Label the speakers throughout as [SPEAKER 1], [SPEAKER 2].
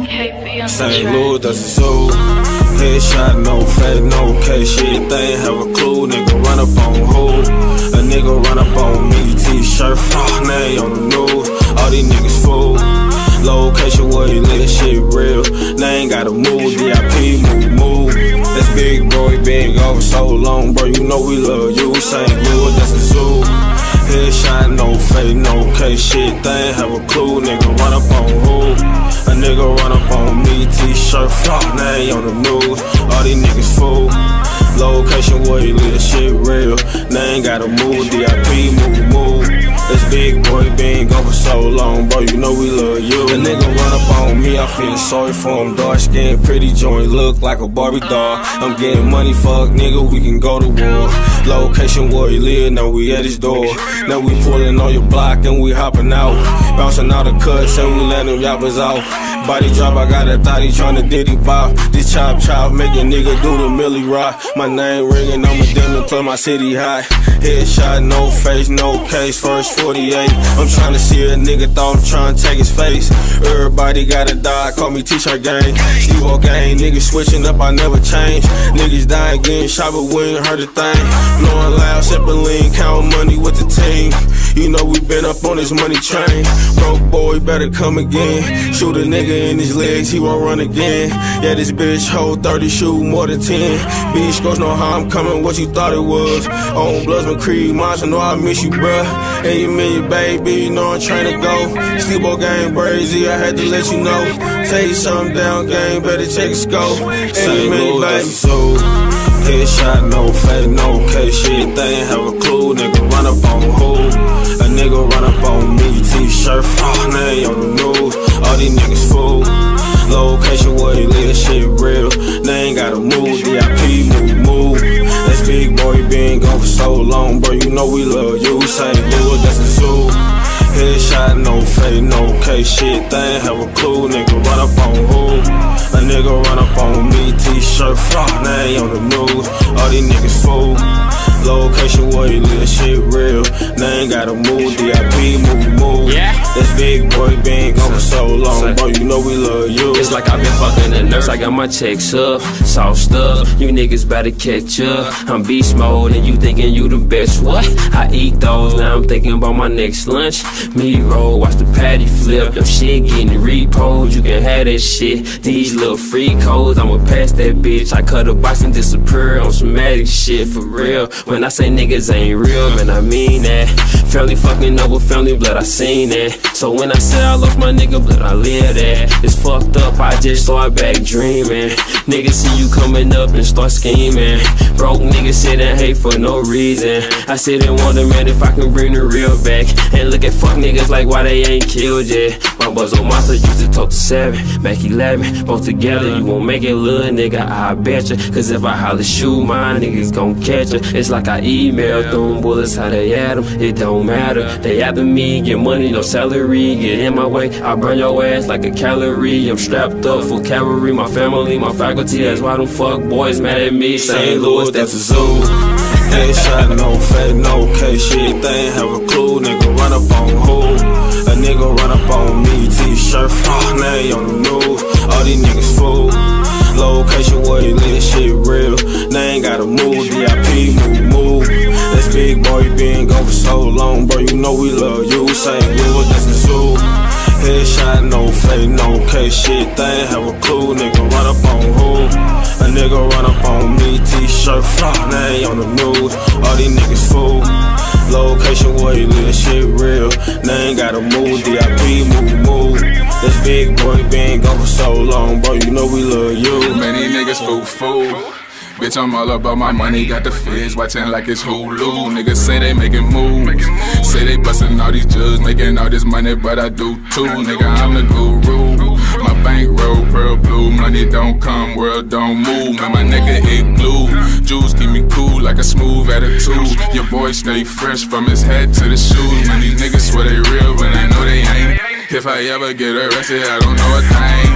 [SPEAKER 1] St. Louis, that's a zoo. Headshot, no fake, no case. Shit, they ain't have a clue. Nigga run up on who? A nigga run up on me. T-shirt, fuck, name on the news. All these niggas fool. Location where he live, shit real. They ain't gotta move. DIP, move. That's big boy, been over so long, bro. You know we love you. St. Louis, that's a zoo. Headshot, no fake, no case. Shit, they ain't have a clue. Nigga run up on who? A nigga run up on me. T-shirt, fuck, name on the news. All these niggas fool. Location where he live, shit real. They ain't gotta move. DIP, move. This big boy been gone for so long, bro. You know we love you. The nigga run up on me, I feel sorry for him. Dark skin, pretty joint, look like a Barbie doll. I'm getting money, fuck nigga, we can go to war. Location where he live, now we at his door. Now we pulling on your block and we hopping out. Bouncing out the cuts and we let them yappers out. Body drop, I got a thought he tryna diddy bop. This chop, make a nigga do the Millie rock. My name ringing, I'm a demon, play my city high. Headshot, no face, no case, first 48. I'm tryna see a nigga, thought I'm tryna take his face. Everybody gotta die, call me T-shirt gang. Steve-O gang, niggas switching up, I never change. Niggas dying, getting shot, but we ain't heard a thing. Blowing loud, sipping lean, counting money with the team. You know we been up on this money train. Broke boy, better come again. Shoot a nigga in his legs, he won't run again. Yeah, this bitch hold 30, shoot more than 10. Beach goes know how I'm coming, what you thought it was. On Bloods, McCree, Monster, know I miss you, bruh. And you mean your baby, you know I'm trying to go. Steve-O gang, brazy, I had to let you know. Take something down, gang, better check the scope. And you mean baby, so headshot, no fake, no case. Shit, they ain't have a clue. Nigga run up on who? A nigga run up on me. T-shirt, fuck, name on the news. All these niggas fool. Location where he live, shit real. They ain't gotta move. DIP, move. That's big boy, been gone for so long, bro. You know we love you. St. Louis, that's a zoo. Headshot, no fake, no case. Shit, they ain't have a clue. Nigga run up on who? A nigga run up on me. T-shirt, fuck, name on the news. All these niggas fool. Location where he live, shit real. They ain't gotta move. DIP, move.
[SPEAKER 2] Yeah.
[SPEAKER 1] This big boy been gone for so long, bro. You know we love you.
[SPEAKER 2] It's like I've been fucking the nurse. I got my checks up, sauced up. You niggas better catch up. I'm beast mode and you thinking you the best. What? I eat those. Now I'm thinking about my next lunch. Me roll, watch the patty flip. Them shit getting repoed. You can have that shit. These little free codes, I'ma pass that bitch. I cut a box and disappear on some magic shit for real. When I say niggas ain't real, man, I mean that. Family fucking over family blood, I seen that. So when I say I lost my nigga blood, I live that. It's fucked up, I just start back dreaming. Niggas see you coming up and start scheming. Broke niggas sit and hate for no reason. I sit and wonder, man, if I can bring the real back. And look at fuck niggas like why they ain't killed yet. My buzz on monster used to talk to 7, back 11, both together. You won't make it, little nigga, I bet ya. Cause if I holler shoot, my niggas gon' catch ya. It's like I emailed them bullets, how they at them, it don't matter. They after me, get money, no salary, get in my way, I burn your ass like a calorie. I'm strapped up for cavalry, my family, my faculty, that's why them fuck boys mad at me. St. Louis, that's a zoo.
[SPEAKER 1] Headshot, no fake, no case. Shit, they ain't have a clue. Nigga run up on who? A nigga run up on me. T-shirt, fuck, name on the news. All these niggas fool. Location where he live, shit real. They ain't gotta move. DIP, move. This big boy been gone for so long, bro. You know we love you. St. Louis, that's a zoo. Headshot, no fake, no case. Shit, they ain't have a clue. Nigga run up on who? A nigga run up on me. T-shirt, fuck, name on the news. All these niggas fool. Location where he live, shit real. They ain't gotta move. DIP, move. This big boy been gone for so long, bro. You know we love you.
[SPEAKER 3] Many niggas fool. Bitch, I'm all about my money, got the fizz, watching like it's Hulu. Niggas say they making moves, say they bustin' all these jugs, making all this money, but I do too. Nigga, I'm the guru. My bankroll pearl blue, money don't come, world don't move. Man, my nigga it glue. Juice keep me cool like a smooth attitude. Your boy stay fresh from his head to the shoes. Man, these niggas swear they real, but I know they ain't. If I ever get arrested, I don't know a thing. I don't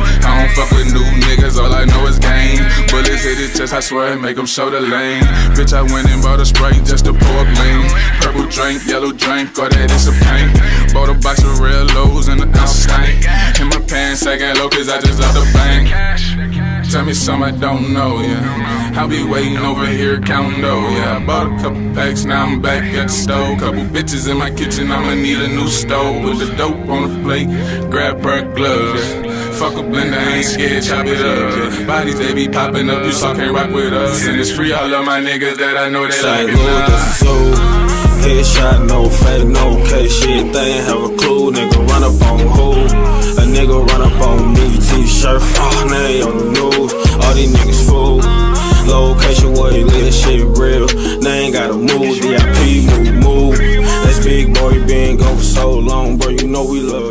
[SPEAKER 3] don't fuck with new niggas, all I know is game. Bullets hit his chest, I swear it make them show the lane. Bitch, I went and bought a Sprite just to pour up lean. Purple drink, yellow drink, all that is a paint. Bought a box of real lows and an ounce of stank. In my pants, second low, cause I just love the bank. Tell me something I don't know, yeah. I'll be waiting over here counting dough, yeah. I bought a couple packs, now I'm back at the stove. Couple bitches in my kitchen, I'ma need a new stove. With the dope on the plate, grab her gloves. Fuck a blender, I ain't scared, chop it up. Bodies, they be popping up, you saw can't rock with us. And it's free, all of my niggas that I know they like it now.
[SPEAKER 1] Headshot, no fake, no case shit. They ain't have a clue, nigga run up on who? A nigga run up on me, t-shirt, fuck, now they on the news. All these niggas fool. Location where he live, shit real. They ain't gotta move, DIP, move. That's big boy, been gone for so long, bro, you know we love